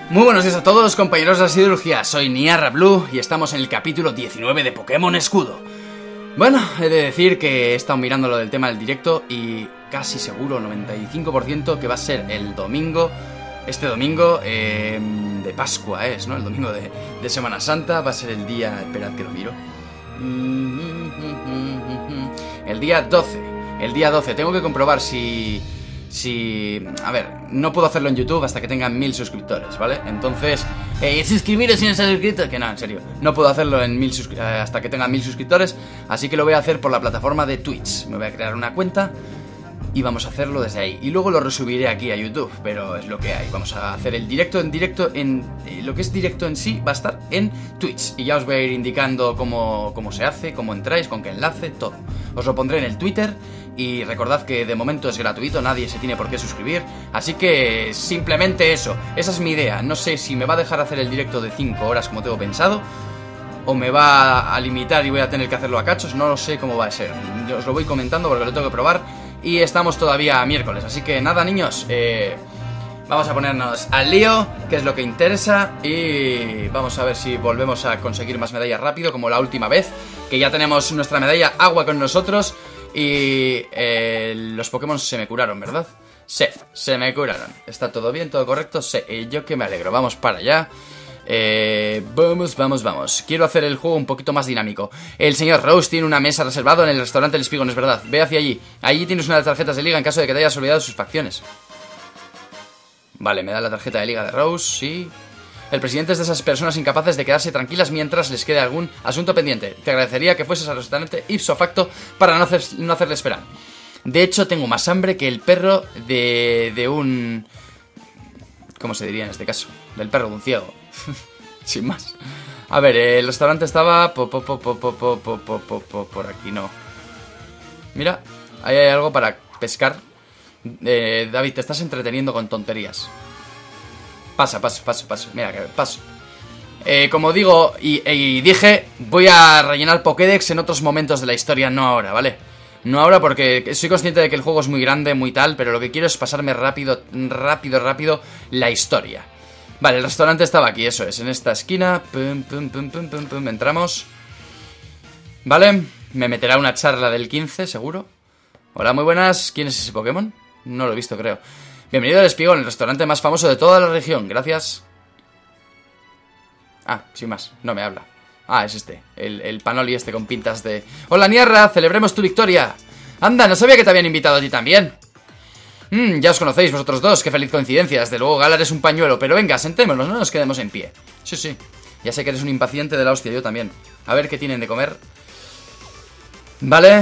Muy buenos días a todos, compañeros de la siderurgia. Soy Niarra Blue y estamos en el capítulo 19 de Pokémon Escudo. Bueno, he de decir que he estado mirando lo del tema del directo y casi seguro, 95%, que va a ser el domingo. Este domingo de Pascua es, ¿no? El domingo de Semana Santa. Va a ser el día... Esperad que lo miro. El día 12. El día 12. Tengo que comprobar si... A ver, no puedo hacerlo en YouTube hasta que tengan 1000 suscriptores, ¿vale? Entonces, suscribiros si no estáis suscritos. Que no, en serio, no puedo hacerlo en hasta que tengan 1000 suscriptores. Así que lo voy a hacer por la plataforma de Twitch. Me voy a crear una cuenta y vamos a hacerlo desde ahí. Y luego lo resubiré aquí a YouTube, pero es lo que hay. Vamos a hacer el directo en lo que es directo en sí va a estar en Twitch. Y ya os voy a ir indicando cómo se hace, cómo entráis, con qué enlace, todo. Os lo pondré en el Twitter. Y recordad que de momento es gratuito, nadie se tiene por qué suscribir. Así que simplemente eso, esa es mi idea. No sé si me va a dejar hacer el directo de 5 horas como tengo pensado, o me va a limitar y voy a tener que hacerlo a cachos. No lo sé cómo va a ser. Yo os lo voy comentando porque lo tengo que probar. Y estamos todavía a miércoles, así que nada, niños, vamos a ponernos al lío, que es lo que interesa. Y vamos a ver si volvemos a conseguir más medallas rápido, como la última vez, que ya tenemos nuestra medalla agua con nosotros. Y los Pokémon se me curaron, ¿verdad? Sí, se me curaron. ¿Está todo bien? ¿Todo correcto? Sí, y yo que me alegro. Vamos para allá. Vamos. Quiero hacer el juego un poquito más dinámico. El señor Rose tiene una mesa reservada en el restaurante El Espigón, es verdad. Ve hacia allí. Allí tienes una de las tarjetas de liga en caso de que te hayas olvidado sus facciones. Vale, me da la tarjeta de liga de Rose, sí. El presidente es de esas personas incapaces de quedarse tranquilas mientras les quede algún asunto pendiente. Te agradecería que fueses al restaurante ipso facto para no hacerle esperar. De hecho, tengo más hambre que el perro de un... ¿Cómo se diría en este caso? Del perro de un ciego. Sin más. A ver, el restaurante estaba... Por aquí no. Mira, ahí hay algo para pescar. David, te estás entreteniendo con tonterías. Pasa. Mira, que paso. Como digo y dije, voy a rellenar Pokédex en otros momentos de la historia, no ahora, ¿vale? No ahora porque soy consciente de que el juego es muy grande, muy tal, pero lo que quiero es pasarme rápido la historia. Vale, el restaurante estaba aquí, eso es, en esta esquina. Entramos. Vale, me meterá una charla del 15, seguro. Hola, muy buenas. ¿Quién es ese Pokémon? No lo he visto, creo. Bienvenido al Espigón, el restaurante más famoso de toda la región. Gracias. Ah, sin más, no me habla. Ah, es este, el panoli este con pintas de... Hola, Niarra, celebremos tu victoria. Anda, no sabía que te habían invitado a ti también. Ya os conocéis vosotros dos, qué feliz coincidencia. Desde luego Galar es un pañuelo, pero venga, sentémonos, no nos quedemos en pie. Sí, ya sé que eres un impaciente de la hostia, yo también. A ver qué tienen de comer. Vale...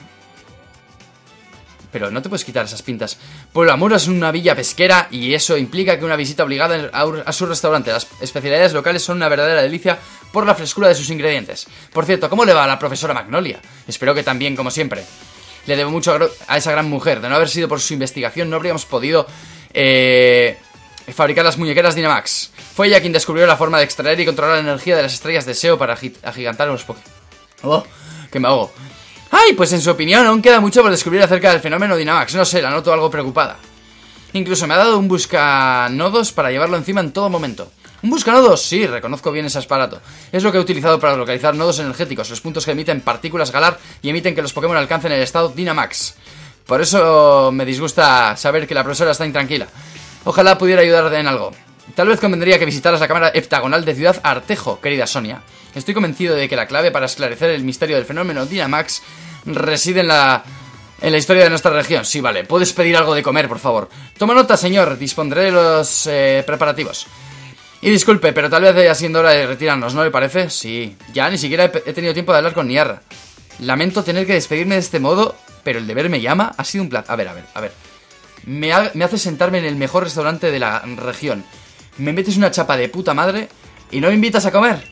Pero no te puedes quitar esas pintas. Pueblo Amuro es una villa pesquera y eso implica que una visita obligada a su restaurante. Las especialidades locales son una verdadera delicia por la frescura de sus ingredientes. Por cierto, ¿cómo le va a la profesora Magnolia? Espero que también, como siempre. Le debo mucho a esa gran mujer. De no haber sido por su investigación no habríamos podido fabricar las muñequeras Dynamax. Fue ella quien descubrió la forma de extraer y controlar la energía de las estrellas de SEO para agigantar a los Pokémon. ¡Oh! ¡Que me ahogo! ¡Ay! Pues en su opinión aún queda mucho por descubrir acerca del fenómeno Dynamax. No sé, la noto algo preocupada. Incluso me ha dado un buscanodos para llevarlo encima en todo momento. ¿Un buscanodos? Sí, reconozco bien ese aparato. Es lo que he utilizado para localizar nodos energéticos, los puntos que emiten partículas Galar y emiten que los Pokémon alcancen el estado Dynamax. Por eso me disgusta saber que la profesora está intranquila. Ojalá pudiera ayudarte en algo. Tal vez convendría que visitaras la cámara heptagonal de Ciudad Artejo, querida Sonia. Estoy convencido de que la clave para esclarecer el misterio del fenómeno Dynamax reside en la historia de nuestra región. Sí, vale. ¿Puedes pedir algo de comer, por favor? Toma nota, señor. Dispondré de los preparativos. Y disculpe, pero tal vez haya siendo hora de retirarnos, ¿no le parece? Sí. Ya ni siquiera he tenido tiempo de hablar con Niarra. Lamento tener que despedirme de este modo, pero el deber me llama. Ha sido un placer. A ver. Me hace sentarme en el mejor restaurante de la región. Me metes una chapa de puta madre y no me invitas a comer.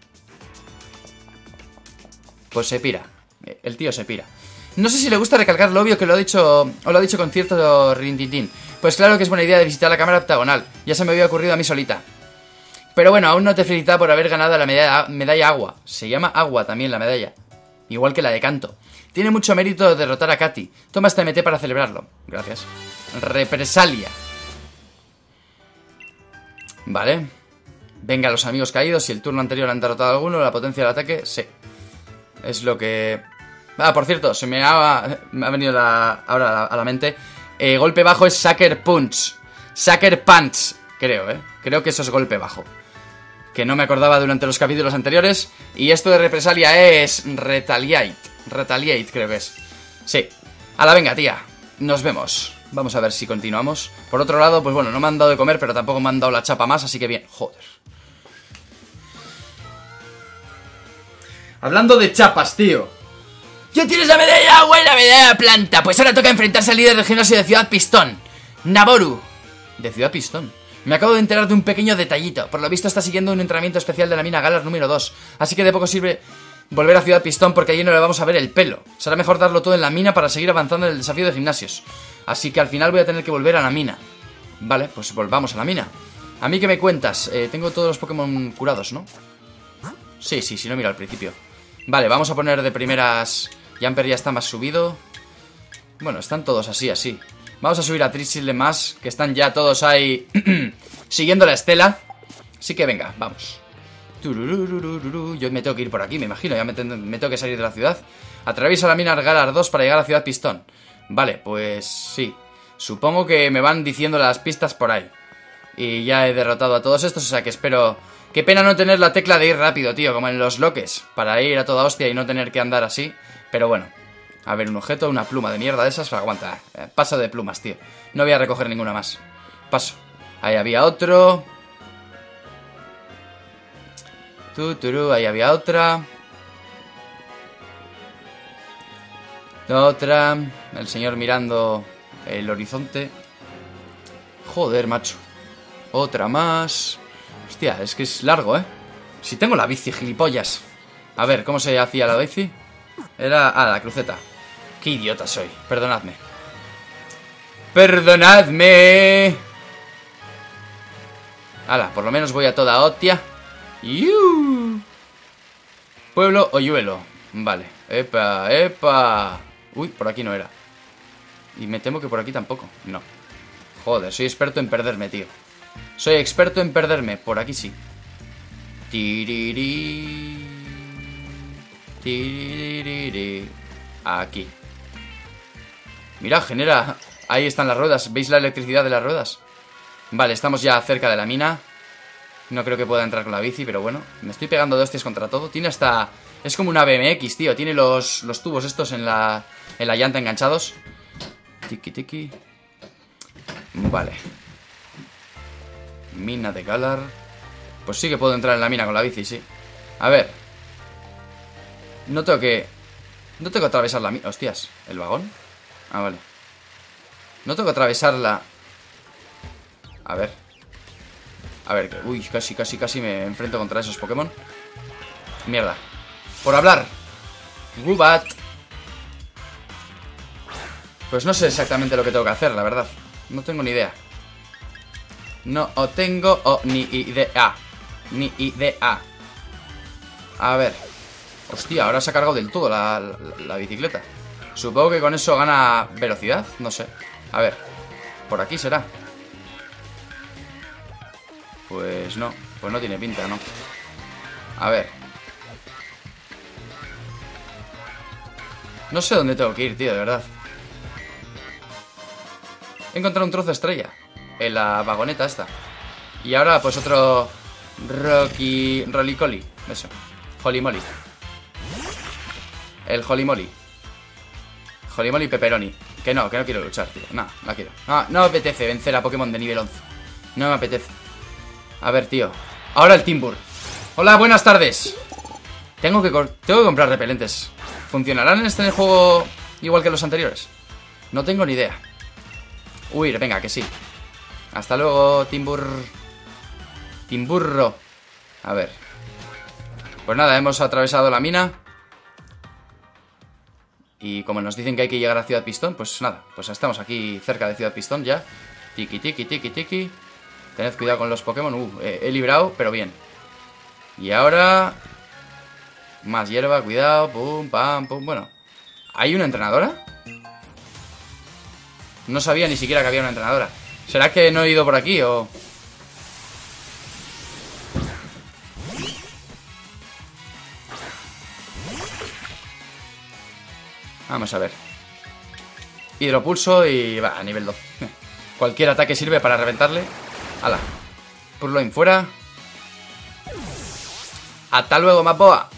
Pues se pira. El tío se pira. No sé si le gusta recalcar lo obvio que lo ha dicho o lo ha dicho con cierto rintintín. Pues claro que es buena idea de visitar la cámara heptagonal. Ya se me había ocurrido a mí solita. Pero bueno, aún no te felicita por haber ganado la medalla agua. Se llama agua también la medalla. Igual que la de canto. Tiene mucho mérito derrotar a Katy. Toma este MT para celebrarlo. Gracias. Represalia. Vale. Venga, los amigos caídos. Si el turno anterior han derrotado a alguno, la potencia del ataque, sí. Es lo que... Ah, por cierto, se me ha venido ahora a la mente. Golpe bajo es Sucker Punch. Sucker Punch, creo, ¿eh? Creo que eso es golpe bajo. Que no me acordaba durante los capítulos anteriores. Y esto de represalia es Retaliate. Retaliate, creo que es. Sí. Hala, venga, tía. Nos vemos. Vamos a ver si continuamos. Por otro lado, pues bueno, no me han dado de comer, pero tampoco me han dado la chapa más, así que bien. Joder. Hablando de chapas, tío. ¡Ya tienes la medalla de agua y la medalla de planta! Pues ahora toca enfrentarse al líder del gimnasio de Ciudad Pistón, Naboru. ¿De Ciudad Pistón? Me acabo de enterar de un pequeño detallito. Por lo visto está siguiendo un entrenamiento especial de la mina Galar número 2. Así que de poco sirve volver a Ciudad Pistón porque allí no le vamos a ver el pelo. Será mejor darlo todo en la mina para seguir avanzando en el desafío de gimnasios. Así que al final voy a tener que volver a la mina. Vale, pues volvamos a la mina. ¿A mí qué me cuentas? Tengo todos los Pokémon curados, ¿no? Sí, si no mira al principio. Vale, vamos a poner de primeras... Jumper ya está más subido. Bueno, están todos así. Vamos a subir a Trishilde más, que están ya todos ahí siguiendo la estela. Así que venga, vamos. Yo me tengo que ir por aquí, me imagino. Ya me tengo que salir de la ciudad. Atravieso la mina Galar 2 para llegar a Ciudad Pistón. Vale, pues sí. Supongo que me van diciendo las pistas por ahí. Y ya he derrotado a todos estos, o sea que espero... Qué pena no tener la tecla de ir rápido, tío, como en los loques. Para ir a toda hostia y no tener que andar así. Pero bueno. A ver, un objeto, una pluma de mierda de esas. Aguanta, paso de plumas, tío. No voy a recoger ninguna más. Paso. Ahí había otro. Ahí había otra. Otra. El señor mirando el horizonte. Joder, macho. Otra más. Hostia, es que es largo, ¿eh? Si tengo la bici, gilipollas. A ver, ¿cómo se hacía la bici? Era... Ah, la cruceta. Qué idiota soy, perdonadme. ¡Perdonadme! Hala, por lo menos voy a toda hostia. ¡Yuuu! Pueblo Hoyuelo. Vale. ¡Epa, epa! Uy, por aquí no era. Y me temo que por aquí tampoco. No. Joder, soy experto en perderme, tío. Soy experto en perderme. Por aquí sí. Tiriri. Tiriri. Aquí. Mira, genera... Ahí están las ruedas. ¿Veis la electricidad de las ruedas? Vale, estamos ya cerca de la mina. No creo que pueda entrar con la bici, pero bueno. Me estoy pegando de hostias contra todo. Tiene hasta... Es como una BMX, tío. Tiene los tubos estos en la llanta enganchados. Tiki, tiki. Vale. Mina de Galar. Pues sí que puedo entrar en la mina con la bici, sí. A ver. No tengo que atravesar la mina. Hostias, ¿el vagón? Ah, vale. No tengo que atravesarla. A ver. A ver, uy, casi me enfrento contra esos Pokémon. Mierda. Por hablar. Gubat. Pues no sé exactamente lo que tengo que hacer, la verdad. No tengo ni idea. No tengo ni idea. Ni idea. A ver. Hostia, ahora se ha cargado del todo la bicicleta. Supongo que con eso gana velocidad. No sé. A ver. Por aquí será. Pues no. Pues no tiene pinta, ¿no? A ver. No sé dónde tengo que ir, tío, de verdad. He encontrado un trozo de estrella en la vagoneta esta. Y ahora pues otro Rolicoli. Eso. Holy Moly. El Holy Moly. Holy Moly Pepperoni. Que no quiero luchar, tío. No quiero. No me apetece vencer a Pokémon de nivel 11. No me apetece. A ver, tío. Ahora el Timbur. Hola, buenas tardes. Tengo que comprar repelentes. ¿Funcionarán en este juego igual que los anteriores? No tengo ni idea. Uy, venga, que sí. Hasta luego, Timburro. A ver. Pues nada, hemos atravesado la mina. Y como nos dicen que hay que llegar a Ciudad Pistón, pues nada, pues estamos aquí cerca de Ciudad Pistón ya. Tiki, tiki, tiki, tiki. Tened cuidado con los Pokémon. He librado, pero bien. Y ahora... Más hierba, cuidado. Pum, pam, pum. Bueno. ¿Hay una entrenadora? No sabía ni siquiera que había una entrenadora. ¿Será que no he ido por aquí o...? Vamos a ver. Hidropulso y va, a nivel 2. Cualquier ataque sirve para reventarle. Hala. Purloin fuera. Hasta luego, Mapoa.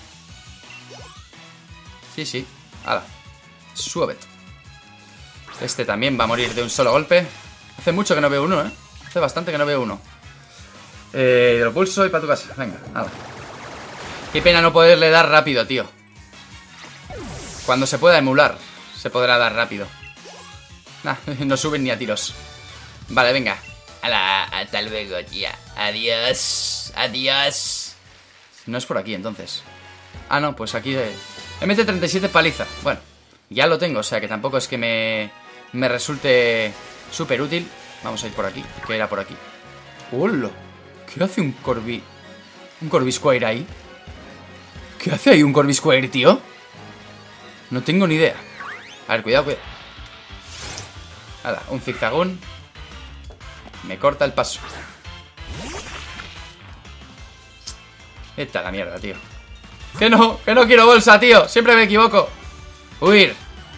Sí, sí. Hala. Suave. Este también va a morir de un solo golpe. Hace mucho que no veo uno, ¿eh? Hace bastante que no veo uno. Hidropulso y para tu casa. Venga, hala. Qué pena no poderle dar rápido, tío. Cuando se pueda emular, se podrá dar rápido. Nah, no suben ni a tiros. Vale, venga. Hala, hasta luego, tía. Adiós. Adiós. No es por aquí, entonces. Ah, no, pues aquí... MT-37 paliza. Bueno, ya lo tengo, o sea que tampoco es que me resulte súper útil. Vamos a ir por aquí, que era por aquí. ¡Hola! ¿Qué hace un Corby? ¿Un Corvisquire ahí? ¿Qué hace ahí un Corvisquire, tío? No tengo ni idea. A ver, cuidado, cuidado. Nada, un zigzagón. Me corta el paso. Esta la mierda, tío. Que no quiero bolsa, tío. Siempre me equivoco. Huir.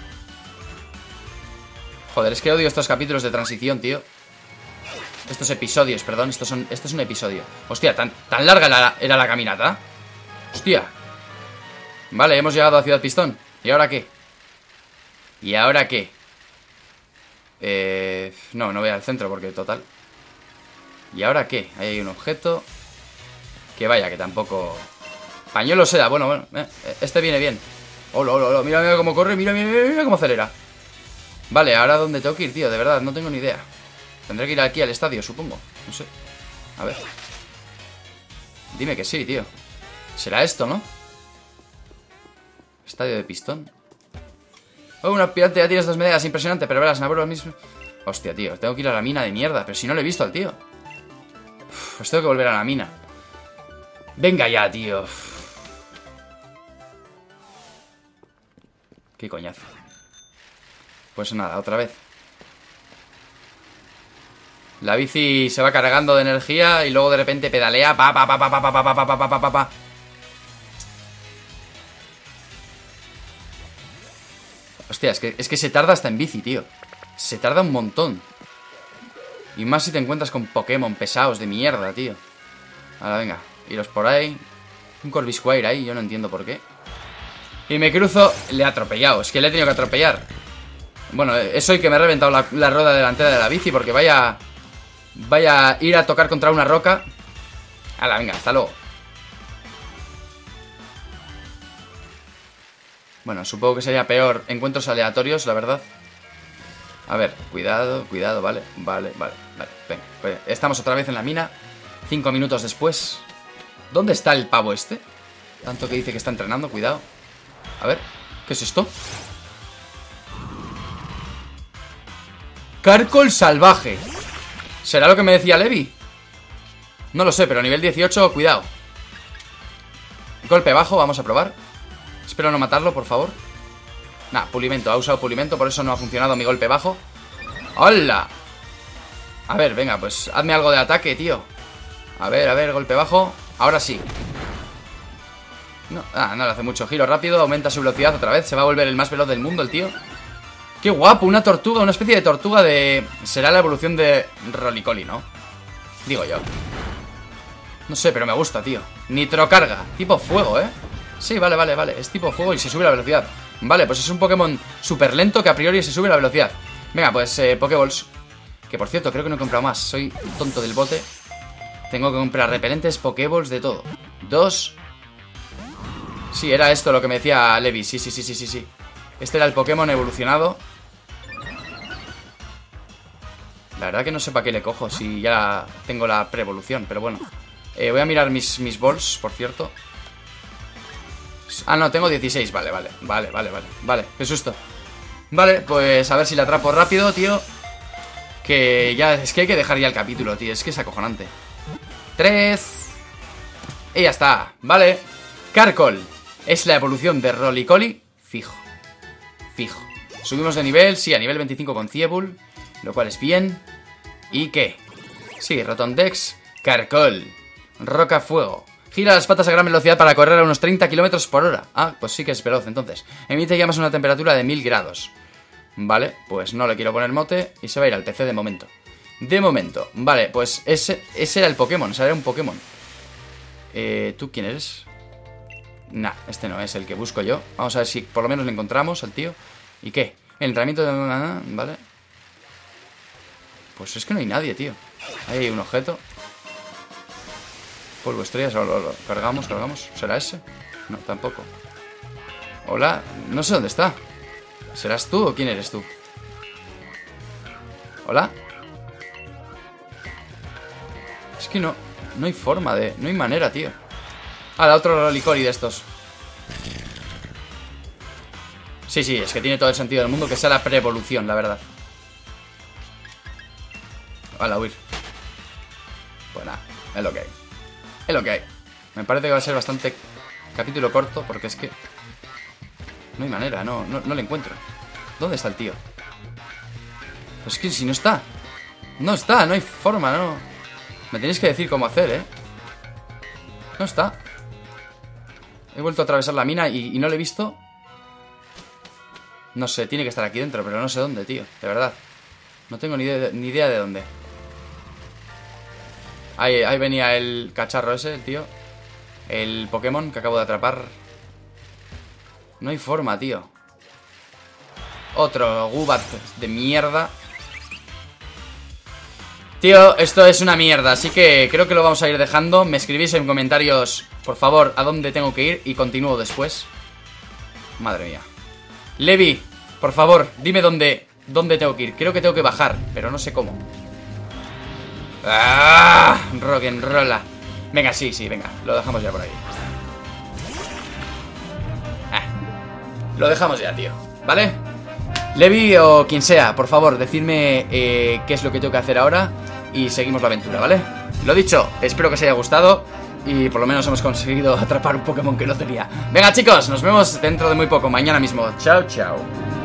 Joder, es que odio estos capítulos de transición, tío. Estos episodios, perdón. Esto es un episodio. Hostia, tan larga era la caminata. Hostia. Vale, hemos llegado a Ciudad Pistón. ¿Y ahora qué? ¿Y ahora qué? No voy al centro porque total. ¿Y ahora qué? Ahí hay un objeto. Que vaya, que tampoco... Pañuelo seda, bueno, este viene bien. Hola, mira cómo corre, mira cómo acelera. Vale, ahora ¿dónde tengo que ir, tío? De verdad, no tengo ni idea. Tendré que ir aquí al estadio, supongo. No sé. A ver. Dime que sí, tío. Será esto, ¿no? Estadio de Pistón. Oh, un aspirante ya tienes 2 medallas, impresionante, pero verás, Navarro mismo. Hostia, tío, tengo que ir a la mina de mierda. Pero si no lo he visto al tío. Pues tengo que volver a la mina. Venga ya, tío. Qué coñazo. Pues nada, otra vez. La bici se va cargando de energía y luego de repente pedalea. Pa. Hostia, es que se tarda hasta en bici, tío. Se tarda un montón. Y más si te encuentras con Pokémon pesados de mierda, tío. Ahora, venga, iros por ahí. Un Corvisquire ahí, yo no entiendo por qué. Y me cruzo, le he atropellado. Es que le he tenido que atropellar. Bueno, es hoy que me he reventado la rueda delantera de la bici porque vaya a ir a tocar contra una roca. Hala, venga, hasta luego. Bueno, supongo que sería peor encuentros aleatorios, la verdad. A ver, cuidado, vale. Venga, pues estamos otra vez en la mina. 5 minutos después. ¿Dónde está el pavo este? Tanto que dice que está entrenando, cuidado. A ver, ¿qué es esto? Carcol salvaje. ¿Será lo que me decía Levi? No lo sé, pero a nivel 18, cuidado. Golpe bajo, vamos a probar. Espero no matarlo, por favor. Nah, pulimento, ha usado pulimento, por eso no ha funcionado mi golpe bajo. ¡Hola! A ver, venga, pues hazme algo de ataque, tío. A ver, golpe bajo. Ahora sí. No le hace mucho. Giro rápido, aumenta su velocidad otra vez. Se va a volver el más veloz del mundo, el tío. ¡Qué guapo! Una tortuga, una especie de tortuga de... Será la evolución de Rolicoli, ¿no? Digo yo. No sé, pero me gusta, tío. Nitrocarga, tipo fuego, ¿eh? Sí, vale. Es tipo fuego y se sube la velocidad. Vale, pues es un Pokémon súper lento que a priori se sube la velocidad. Venga, pues Pokéballs. Que por cierto, creo que no he comprado más. Soy tonto del bote. Tengo que comprar repelentes, Pokéballs, de todo. 2. Sí, era esto lo que me decía Levi. Sí. Este era el Pokémon evolucionado. La verdad que no sé para qué le cojo si ya tengo la pre-evolución, pero bueno. Voy a mirar mis balls, por cierto. Ah, no, tengo 16, vale, qué susto. Vale, pues a ver si la atrapo rápido, tío. Que ya, es que hay que dejar ya el capítulo, tío, es que es acojonante. 3. Y ya está, vale. Carcol es la evolución de Rolicoli. Fijo. Subimos de nivel, sí, a nivel 25 con Ciebul, lo cual es bien. ¿Y qué? Sí, Rotondex, Carcol, Roca Fuego, Gira las patas a gran velocidad para correr a unos 30 km por hora. Ah, pues sí que es veloz entonces. Emite llamas a una temperatura de 1000 grados. Vale, pues no le quiero poner mote y se va a ir al PC de momento. De momento, vale, pues ese era el Pokémon, ese era un Pokémon. ¿Tú quién eres? Nah, este no es el que busco yo. Vamos a ver si por lo menos le encontramos al tío. ¿Y qué? El entrenamiento de... Vale. Pues es que no hay nadie, tío. Hay un objeto. Polvo estrellas, lo cargamos. ¿Será ese? No, tampoco. Hola, no sé dónde está. ¿Serás tú o quién eres tú? ¿Hola? Es que no hay forma de... No hay manera, tío. Ah, otro Lolicori de estos. Sí, es que tiene todo el sentido del mundo que sea la pre-evolución, la verdad. Vale, a huir. Pues nada, es lo que hay. Es lo que hay. Me parece que va a ser bastante capítulo corto, porque es que no hay manera, no le encuentro. ¿Dónde está el tío? Pues es que si no está. No está, no hay forma, no. Me tenéis que decir cómo hacer, No está. He vuelto a atravesar la mina y no lo he visto. No sé, tiene que estar aquí dentro, pero no sé dónde, tío. De verdad. No tengo ni idea de dónde. Ahí venía el cacharro ese, el tío. El Pokémon que acabo de atrapar. No hay forma, tío. Otro Gubat de mierda. Tío, esto es una mierda, así que creo que lo vamos a ir dejando. Me escribís en comentarios, por favor, a dónde tengo que ir y continúo después. Madre mía. Levi, por favor, dime dónde tengo que ir. Creo que tengo que bajar, pero no sé cómo. ¡Ah! Rock'n'rolla. Venga, sí, venga, lo dejamos ya por ahí. Lo dejamos ya, tío, ¿vale? Levi o quien sea, por favor, decidme qué es lo que tengo que hacer ahora y seguimos la aventura, ¿vale? Lo dicho, espero que os haya gustado y por lo menos hemos conseguido atrapar un Pokémon que no tenía. Venga, chicos, nos vemos dentro de muy poco, mañana mismo. Chao, chao.